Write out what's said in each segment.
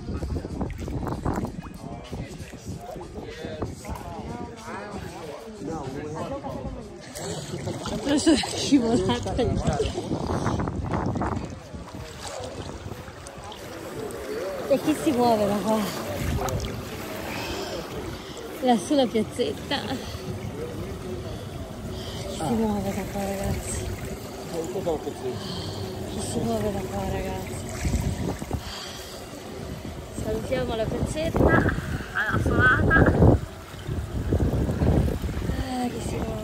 Sono scivolata. E chi si muove da qua? Lassù la piazzetta. Chi si muove da qua, ragazzi? Chi si muove da qua, ragazzi? Salutiamo la piazzetta, alla solata. Chi si muove?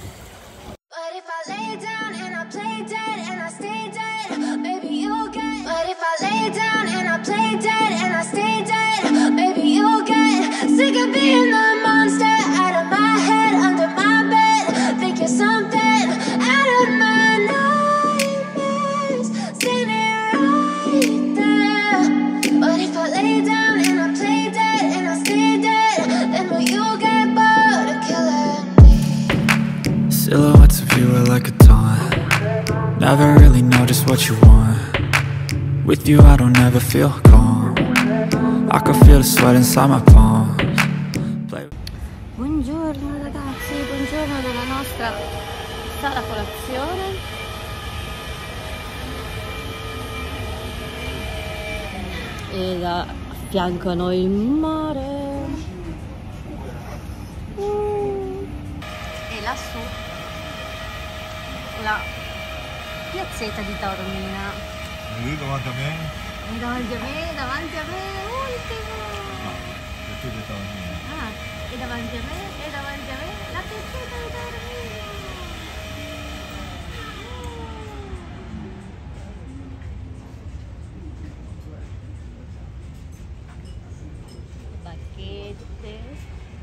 Sick of being the monster out of my head, under my bed. Think you're something out of my nightmares. Standing right there. But if I lay down and I play dead and I stay dead, then will you get bored of killing me? Silhouettes of you are like a taunt. Never really know just what you want. With you I don't ever feel calm. I can feel the sweat inside my palms. Buongiorno ragazzi, buongiorno della nostra sala colazione. E da fianco a noi il mare. E lassù la piazzetta di Taormina. Lì davanti a me? Davanti a me, ultimo! No, perché di Taormina? Ah, e davanti a me, la piazzetta di Taormina! Bacchette.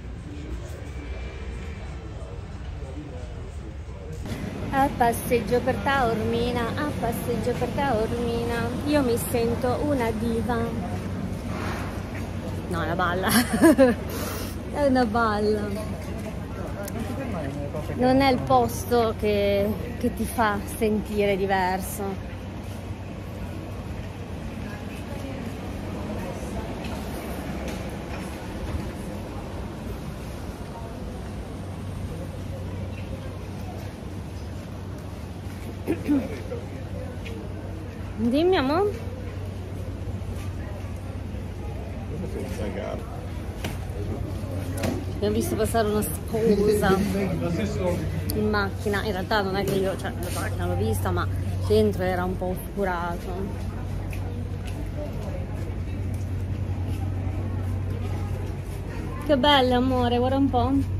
A passeggio per Taormina, a passeggio per Taormina, io mi sento una diva. No, è una balla. È una balla. Non è il posto che ti fa sentire diverso. Dimmi amore. Abbiamo visto passare una sposa in macchina. In realtà non è che io, cioè, la macchina l'ho vista, ma dentro era un po' oscurato. Che belle amore, guarda un po'.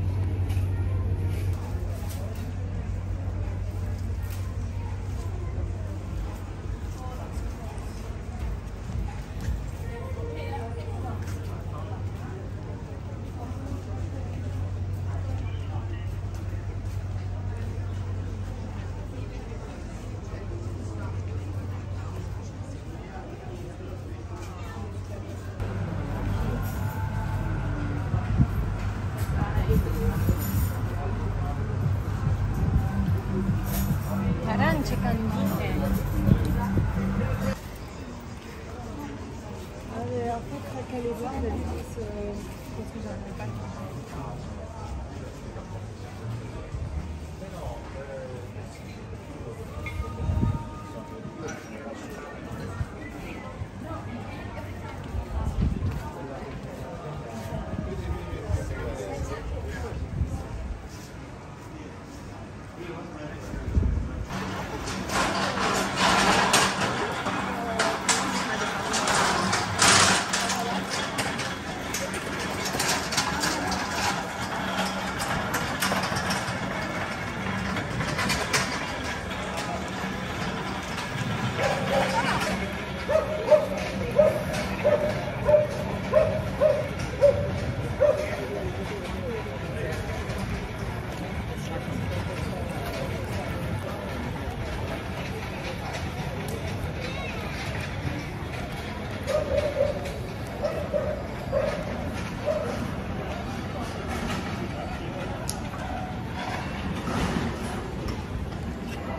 Arance candite. Allora, perché le guarda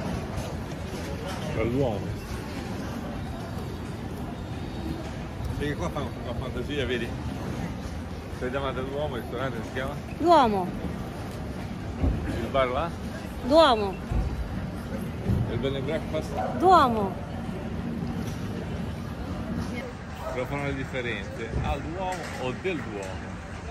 Per l'uomo. Sì, che qua fa una fantasia, vedi? Sei davanti all'uomo, il ristorante si chiama? Duomo. Il bar là? Duomo. Il bed and breakfast? Duomo. Lo fanno la differenza al Duomo o del Duomo?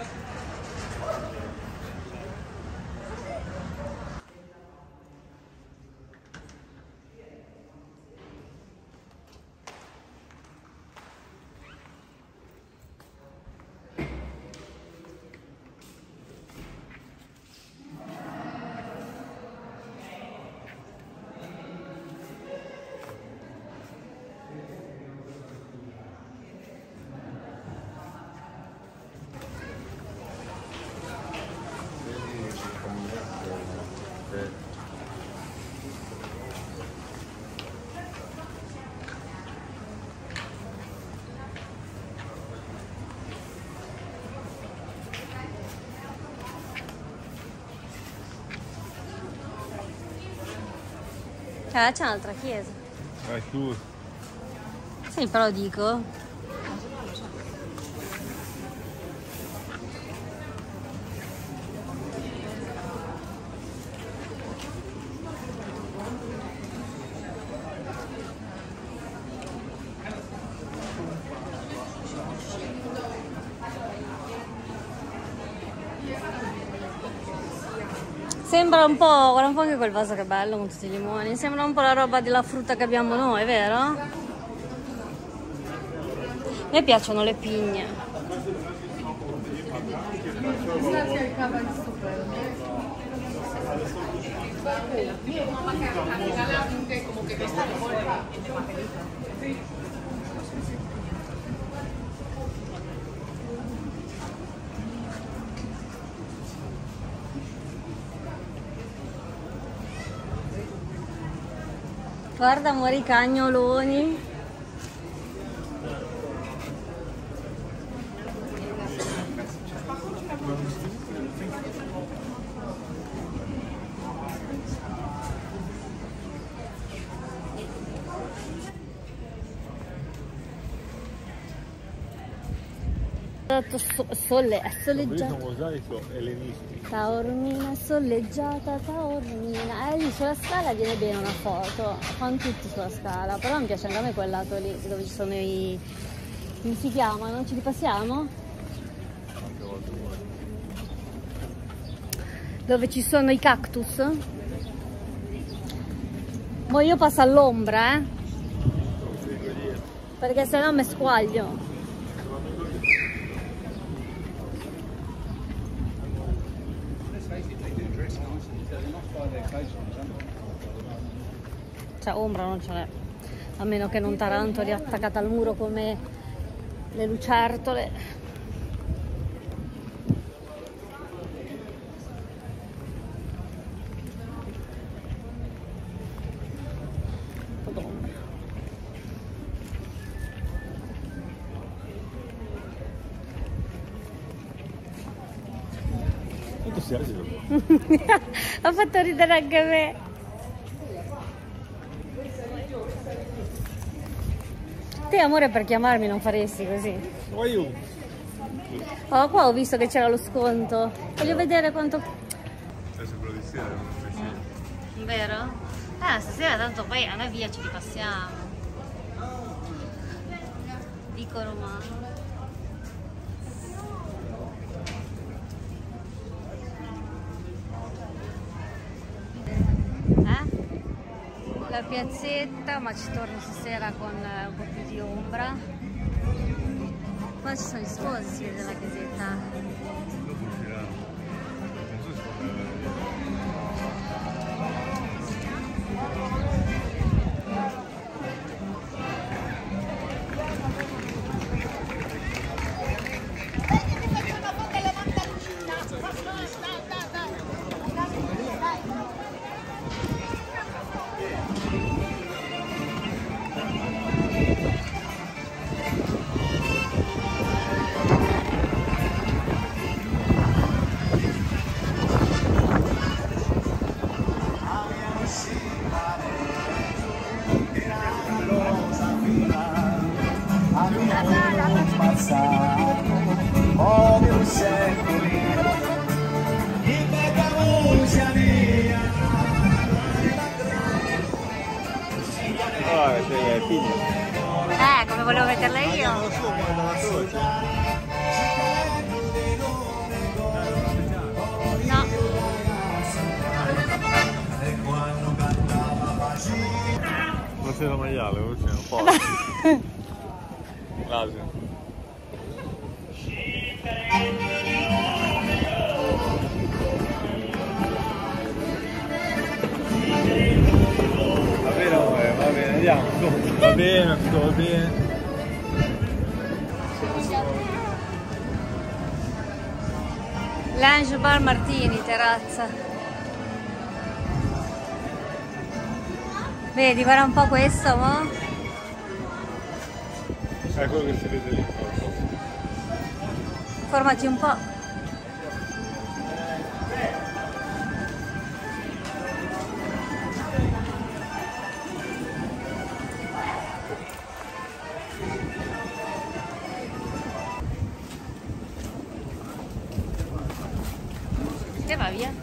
C'è un'altra chiesa. È chiuso. Sì, però dico. Sembra un po', guarda un po' anche quel vaso che è bello con tutti i limoni. Sembra un po' la roba della frutta che abbiamo noi, vero? A me piacciono le pigne. Guarda amore i cagnoloni. È soleggiata. Un mosaico ellenistico. Taormina soleggiata, Taormina. Lì sulla scala viene bene una foto. Fanno tutti sulla scala. Però mi piace anche a me quel lato lì dove ci sono i. Come si chiamano? Ci ripassiamo? Dove ci sono i cactus. Mo io passo all'ombra, perché sennò mi squaglio. Cioè ombra non ce n'è, a meno che non tarantoli attaccata al muro come le lucertole. Quanto si agita? Ha fatto ridere anche me. Te amore per chiamarmi non faresti così. Ma io? Oh, qua ho visto che c'era lo sconto. Voglio vedere quanto. Adesso quello di sera, Vero? Stasera tanto poi a noi via ci ripassiamo. Dico romano. La piazzetta, ma ci torno stasera con un po' più di ombra. Qua ci sono gli sposi, si vede la chiesetta. dopo uscirà. Non so se Martini. Come volevo metterla io. Non lo so, guarda la croce. No. Buonasera maiale, così un po'. L'Asia. Va bene, amore, va bene, andiamo, su. Va bene, tutto va bene. L'Ange Bar Martini, terrazza. Vedi, guarda un po' questo, mo? È quello che si vede lì. Formati un po'. E va via.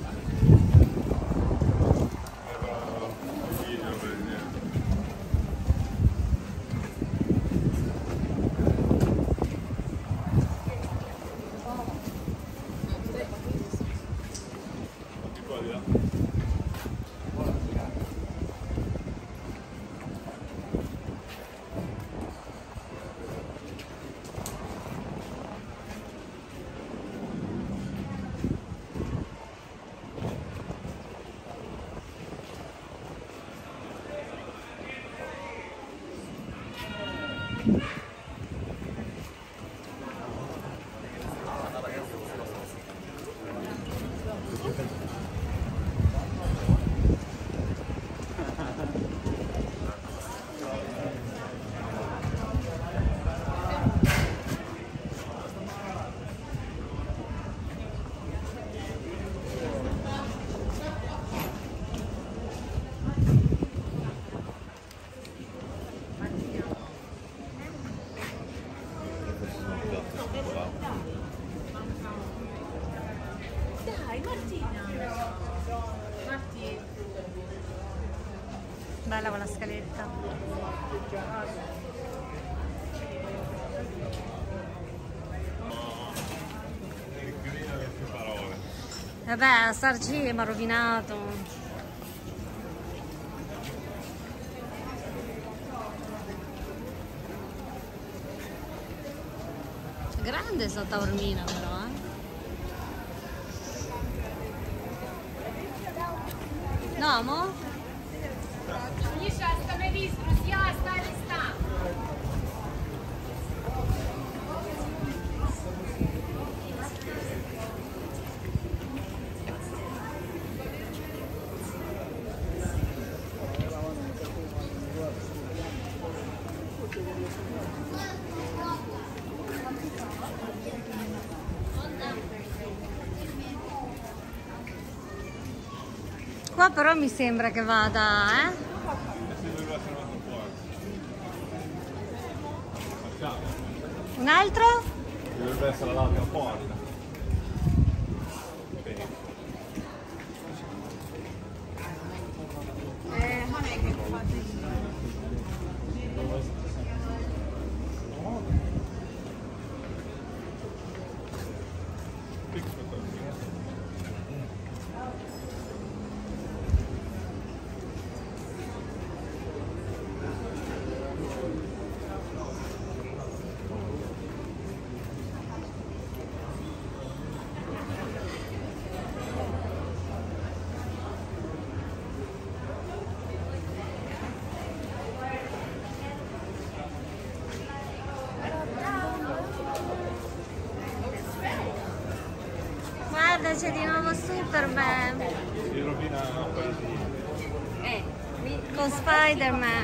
Bella con la scaletta. Vabbè, starci mi ha rovinato. Grande sta taormina però, No, mo? Qua però mi sembra che vada, Un altro? Dovrebbe essere l'altra porta. Guarda, c'è di nuovo Superman. Si rovina Con Spider-Man.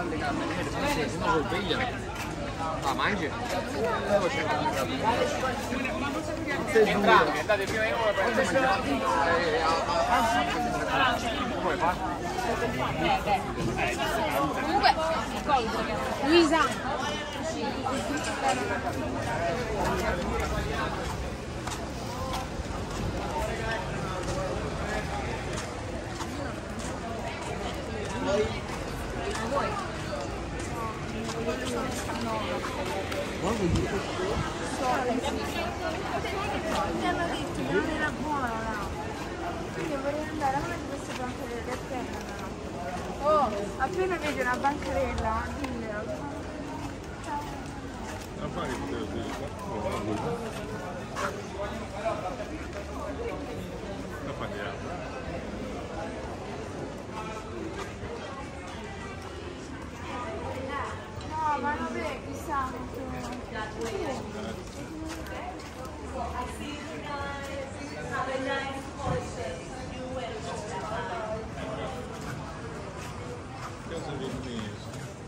le cameriere, se no col vegliano. Ah, mangi? Entrambi, andate prima io e poi come fa? Comunque, Luisa. Mi hanno detto che non era buona là. Quindi vorrei andare a una di queste bancarelle a prendere. Oh, appena vedi una bancarella, dimmelo. Non fare che potevo dire. Non parliamo. No, ma non è chissà. Casa viennese.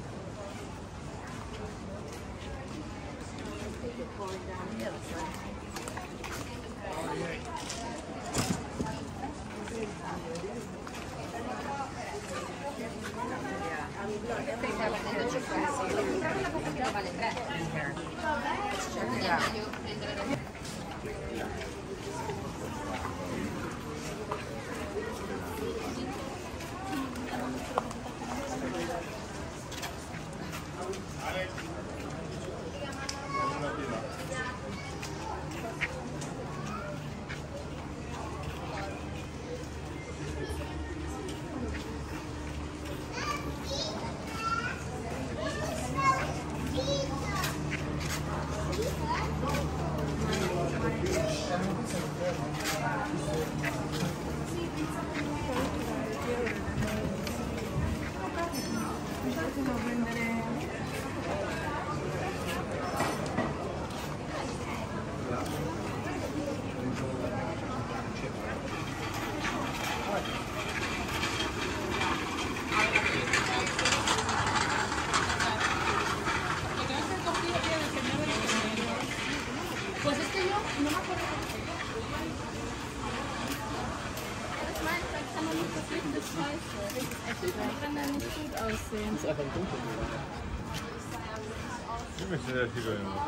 Io mi sono detto che no.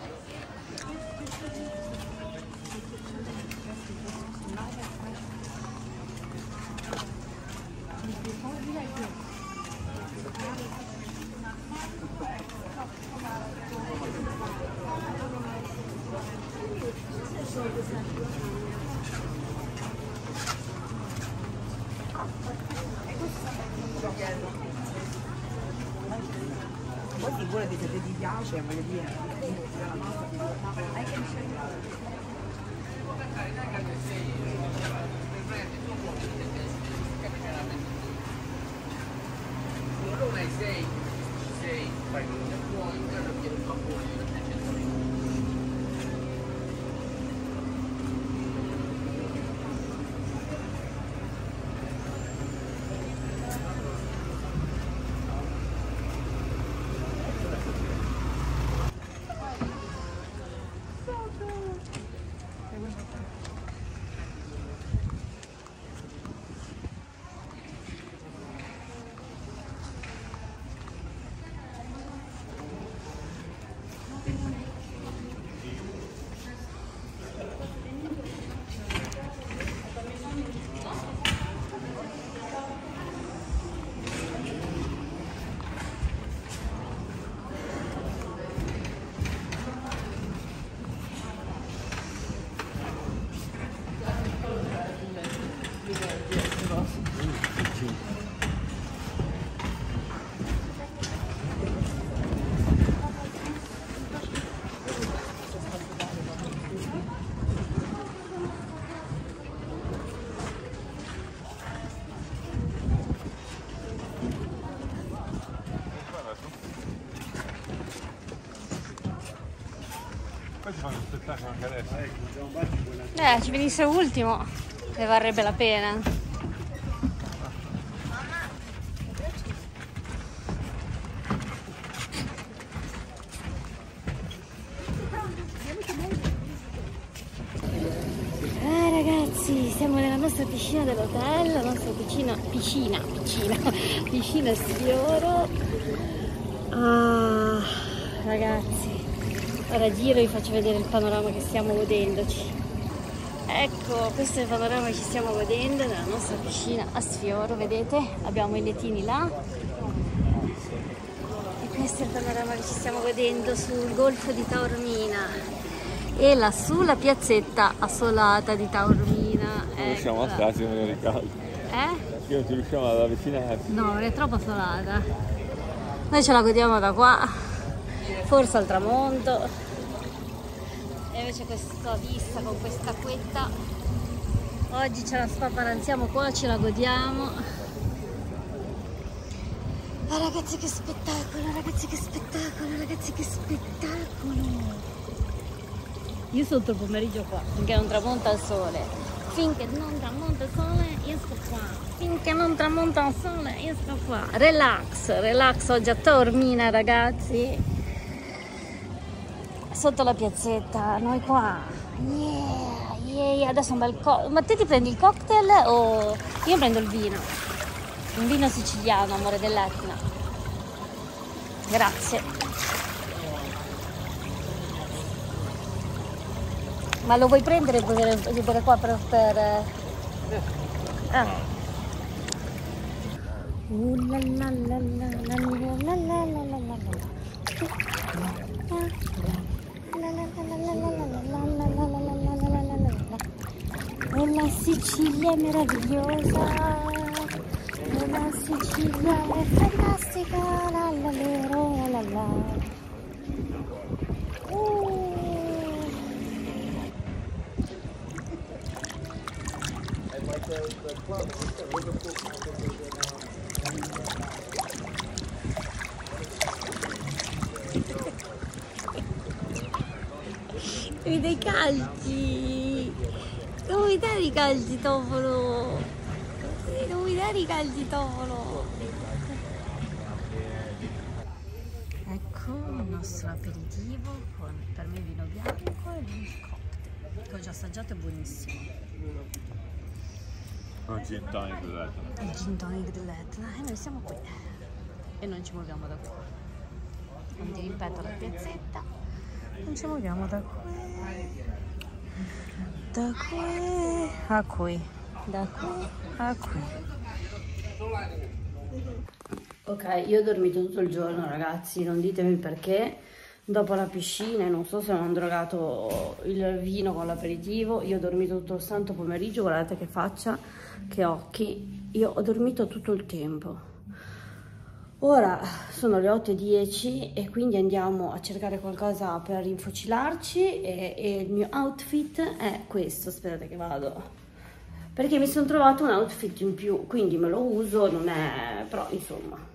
Poi figurati se ti piace, voglio dire, Poi ci fanno uno spettacolo anche adesso. Ci venisse ultimo e varrebbe la pena. nostra piscina dell'hotel, la nostra piscina Sfioro. Ah, ragazzi, ora giro e vi faccio vedere il panorama che stiamo godendoci. Ecco, questo è il panorama che ci stiamo godendo nella nostra piscina a Sfioro, vedete? Abbiamo i lettini là. E questo è il panorama che ci stiamo godendo sul golfo di Taormina. E lassù la piazzetta assolata di Taormina. Non riusciamo a starci con il caldo. Eh? Io non ci riusciamo ad avvicinarci. No, è troppo assolata. Noi ce la godiamo da qua, forse al tramonto. E invece questa vista con questa acquetta. Oggi ce la spaparanziamo qua, ce la godiamo. Ah, ragazzi, che spettacolo, ragazzi, che spettacolo, ragazzi, che spettacolo. Io sotto il pomeriggio qua, finché non tramonta il sole. Finché non tramonta il sole, io sto qua. Finché non tramonta il sole, io sto qua. Relax, relax oggi a Taormina, ragazzi. Sotto la piazzetta, noi qua. Yeah, yeah. Adesso un bel cocktail. Ma te ti prendi il cocktail o... Io prendo il vino. Un vino siciliano, amore dell'Etna. Grazie. Ma lo vuoi prendere e vedere qua per... Ah. La la la la la la la la la la. La Sicilia è meravigliosa, la Sicilia è fantastica, la la la la la. Mi dai calci? Non mi dare i calci, Tofolo? Non mi dare i calci, Tofolo? Ecco il nostro aperitivo con per me vino bianco e il cocktail che ho già assaggiato, è buonissimo. Il gin tonic dell'Etna. Il gin tonic dell'Etna. E noi siamo qui e non ci muoviamo da qua. Non ti ripeto la piazzetta, non ci muoviamo da qui. Da qui a qui, da qui a qui. Ok, io ho dormito tutto il giorno, ragazzi, non ditemi perché. Dopo la piscina, non so se hanno drogato il vino con l'aperitivo, io ho dormito tutto il santo pomeriggio, guardate che faccia, che occhi, io ho dormito tutto il tempo. Ora sono le 8:10 e quindi andiamo a cercare qualcosa per rinfocilarci e il mio outfit è questo, aspettate che vado, perché mi sono trovato un outfit in più, quindi me lo uso, non è, però insomma.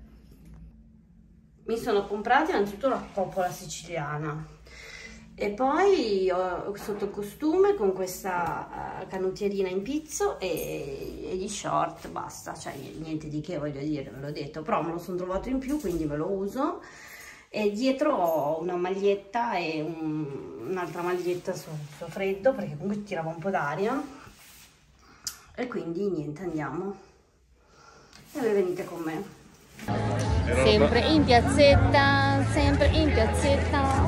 Mi sono comprata innanzitutto la coppola siciliana e poi ho sotto il costume con questa canottierina in pizzo e gli short, basta, cioè niente di che, voglio dire, ve l'ho detto, però me lo sono trovato in più, quindi me lo uso. E dietro ho una maglietta e un'altra maglietta sul freddo, perché comunque tirava un po' d'aria, e quindi niente, andiamo e voi venite con me. Sempre in piazzetta, sempre in piazzetta.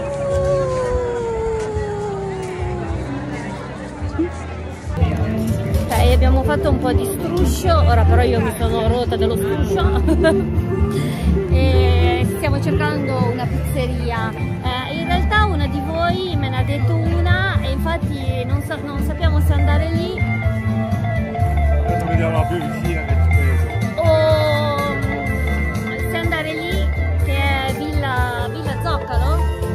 Ok, abbiamo fatto un po' di struscio, ora però io mi sono rotta dello struscio e stiamo cercando una pizzeria. In realtà una di voi me ne ha detto una e infatti non sappiamo se andare lì. Adesso vediamo la più vicina che ci preso. O se andare lì, che è Villa Zoccalo,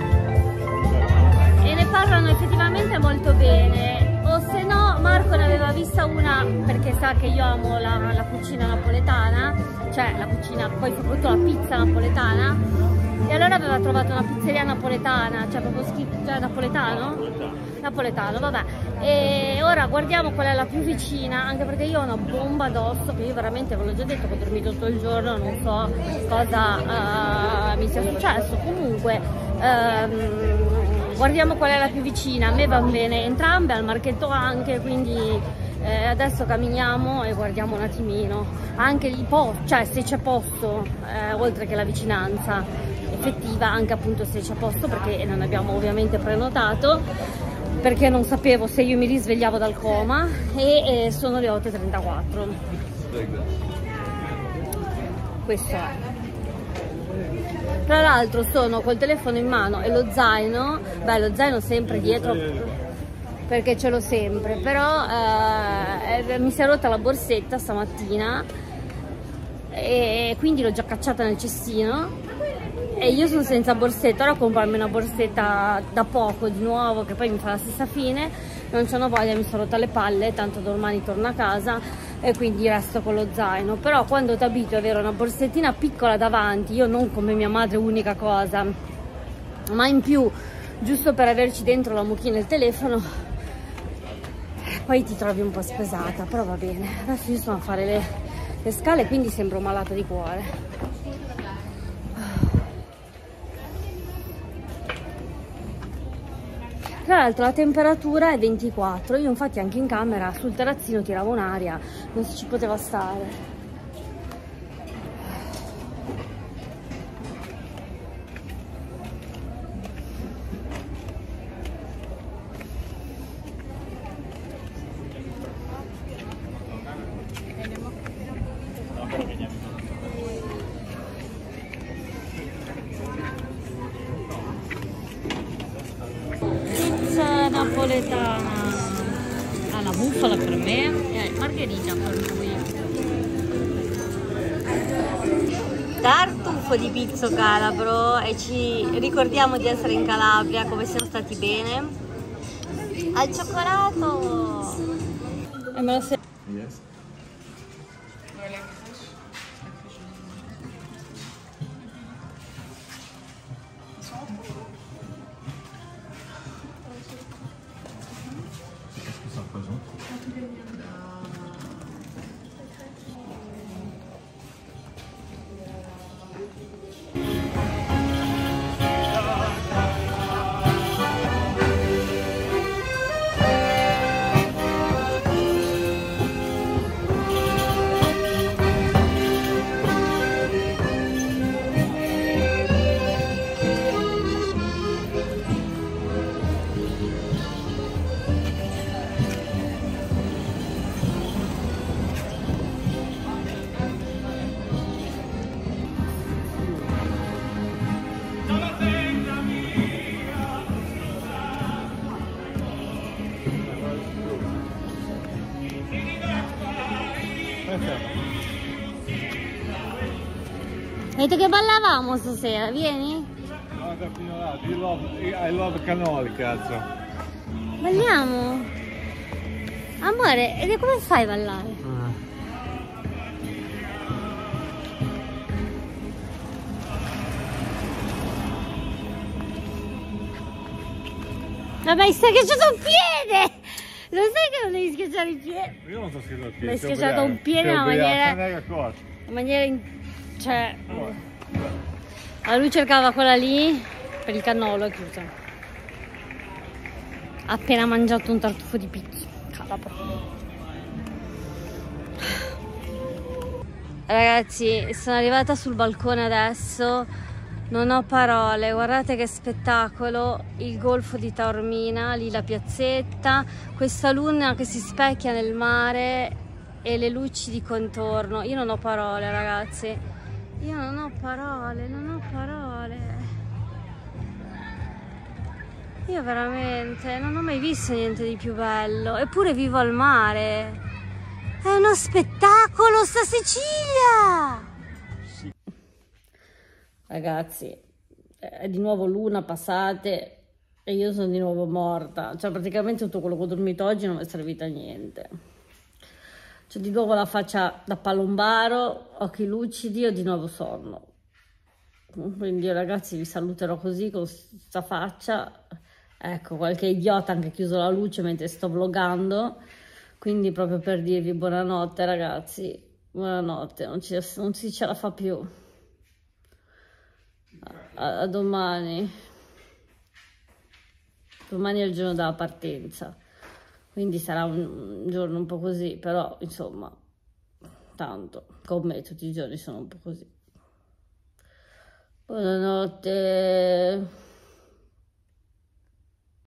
e ne parlano effettivamente molto bene. O se no, Marco ne aveva vista una, perché sa che io amo la cucina napoletana, cioè la cucina, poi soprattutto la pizza napoletana, e allora aveva trovato una pizzeria napoletana, cioè proprio scritto, cioè napoletano, vabbè. E ora guardiamo qual è la più vicina, anche perché io ho una bomba addosso, che io veramente, ve l'ho già detto, che ho dormito tutto il giorno, non so cosa mi sia successo. Comunque guardiamo qual è la più vicina. A me vanno bene entrambe, al Marchetto anche, quindi Adesso camminiamo e guardiamo un attimino anche il posto, cioè se c'è posto, oltre che la vicinanza effettiva, anche appunto se c'è posto, perché non abbiamo ovviamente prenotato, perché non sapevo se io mi risvegliavo dal coma, e sono le 8:34. Questo è. Tra l'altro sono col telefono in mano e lo zaino sempre dietro, perché ce l'ho sempre, però mi si è rotta la borsetta stamattina e quindi l'ho già cacciata nel cestino e io sono senza borsetta. Ora comprarmi una borsetta da poco di nuovo, che poi mi fa la stessa fine, non c'ho voglia, mi sono rotta le palle, tanto domani torno a casa e quindi resto con lo zaino. Però quando ti abitui ad avere una borsettina piccola davanti, io non come mia madre unica cosa, ma in più giusto per averci dentro la mucchina e il telefono, poi ti trovi un po' spesata, però va bene. Adesso io sono a fare le scale, quindi sembro malata di cuore. Tra l'altro la temperatura è 24, io infatti anche in camera sul terrazzino tiravo un'aria, non si ci poteva stare. Napoletana alla bufala per me e margherita per lui. Tartufo di pizzo calabro, e ci ricordiamo di essere in Calabria, come siamo stati bene. Al cioccolato! E me lo sei... Yes. Hai detto che ballavamo stasera, vieni? Guarda fino là, I love cannoli, cazzo. Balliamo? Amore, e come fai a ballare? Vabbè, stai schiacciato un piede! Lo sai che non devi schiacciare il piede? Io non sto schiacciando il piede. Mi hai schiacciato un piede in una maniera cioè... Allora, lui cercava quella lì per il cannolo, è chiusa. Ha appena mangiato un tartufo di pizzo. Calabro. Ragazzi, sono arrivata sul balcone adesso, non ho parole, guardate che spettacolo, il golfo di Taormina, lì la piazzetta, questa luna che si specchia nel mare e le luci di contorno. Io non ho parole, ragazzi. Io non ho parole, non ho parole. Io veramente non ho mai visto niente di più bello. Eppure vivo al mare. È uno spettacolo sta Sicilia! Ragazzi, è di nuovo luna, passate e io sono di nuovo morta. Cioè praticamente tutto quello che ho dormito oggi non mi è servito a niente. C'ho di nuovo la faccia da palombaro, occhi lucidi, ho di nuovo sonno. Quindi ragazzi vi saluterò così, con questa faccia. Ecco, qualche idiota ha anche chiuso la luce mentre sto vloggando. Quindi proprio per dirvi buonanotte ragazzi, buonanotte, non si ce la fa più. A domani. Domani è il giorno della partenza. quindi sarà un giorno un po' così, però insomma, tanto, con me tutti i giorni sono un po' così. Buonanotte.